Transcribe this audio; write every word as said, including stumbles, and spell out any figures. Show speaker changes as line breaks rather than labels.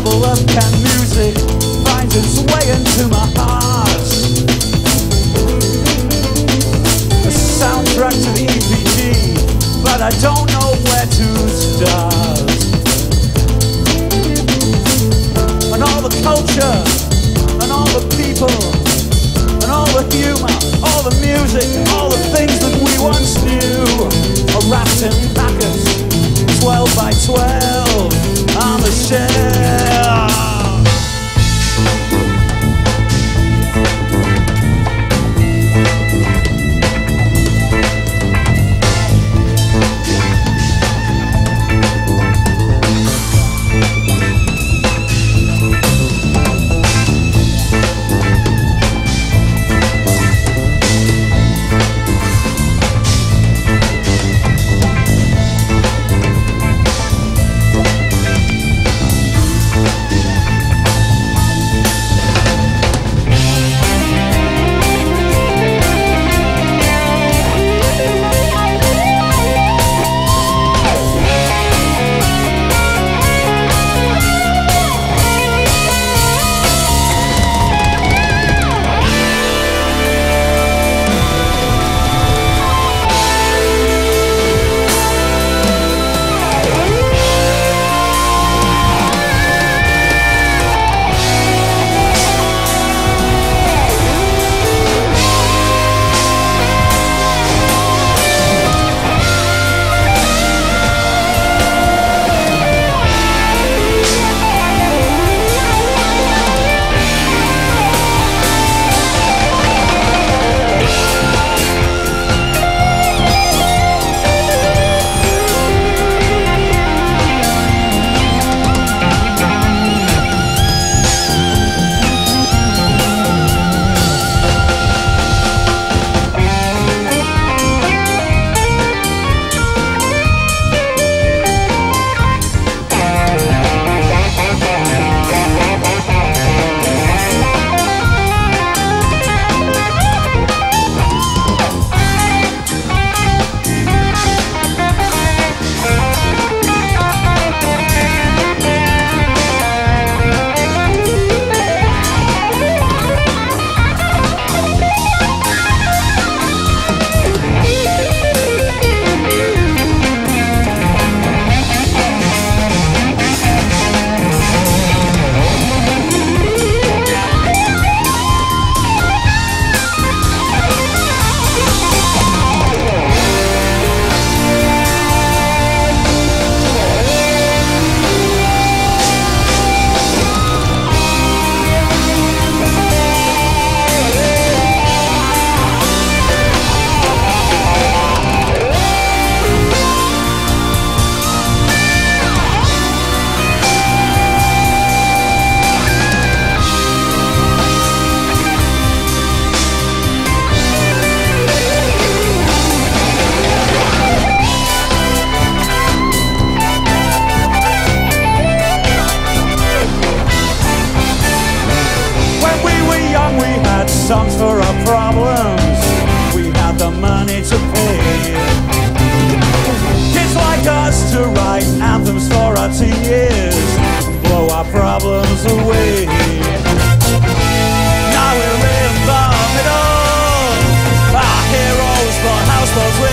marvel of can music finds its way into my heart. A soundtrack to the E P G, but I don't know where to start. And all the culture, and all the people, and all the humor, all the music, all the things that we once knew are wrapped in packets, twelve by twelve on the shelf. Songs for our problems, we had the money to pay. Kids like us to write anthems for our teen years, blow our problems away. Now we're in the middle, our heroes for houseboats.